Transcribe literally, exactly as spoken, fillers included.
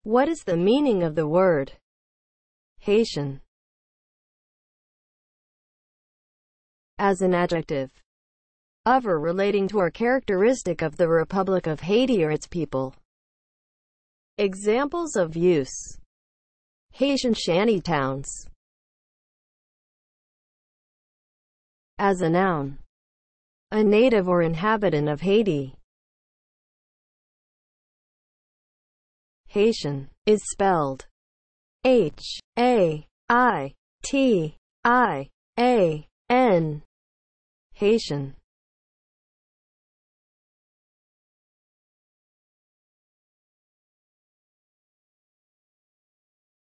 What is the meaning of the word Haitian? As an adjective, of or relating to or characteristic of the Republic of Haiti or its people. Examples of use: Haitian shantytowns. As a noun, a native or inhabitant of Haiti. Haitian is spelled H A I T I A N. Haitian.